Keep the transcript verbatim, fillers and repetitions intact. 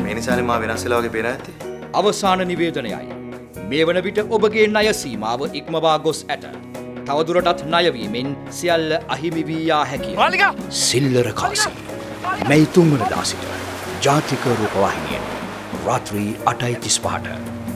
මේ නිසානේ මා වෙනස් වෙලා වගේ පේන ඇත්තේ. අවසාන නිවේදනයයි. මේ වන විට ඔබගේ ණය සීමාව ඉක්මවා ගොස් ඇත. තවදුරටත් ණය වීමෙන් සියල්ල අහිමි වී යා හැකිය. මාලිකා! සිල්ලර කාසි. මැයි තුන්වනදා සිට ජාතික රූපවාහිනියෙන් රාත්‍රී අටයි තිස් පහට